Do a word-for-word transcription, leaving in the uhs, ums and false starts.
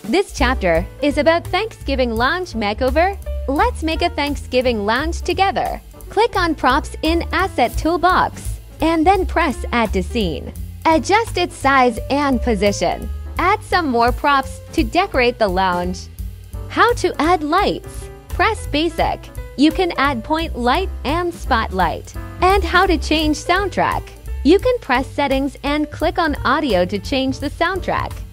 This chapter is about Thanksgiving Lounge Makeover. Let's make a Thanksgiving lounge together. Click on Props in Asset Toolbox and then press Add to Scene. Adjust its size and position. Add some more props to decorate the lounge. How to add lights. Press Basic. You can add point light and spotlight. And how to change soundtrack. You can press Settings and click on Audio to change the soundtrack.